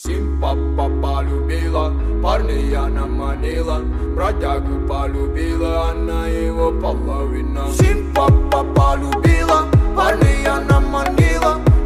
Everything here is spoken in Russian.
Симпапа полюбила, парня Яна манила, бродягу полюбила, она его половина. Симпапа